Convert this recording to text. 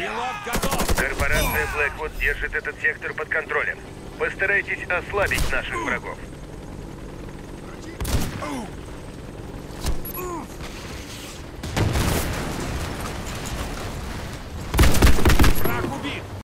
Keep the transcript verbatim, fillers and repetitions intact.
Корпорация Blackwood держит этот сектор под контролем. Постарайтесь ослабить наших врагов.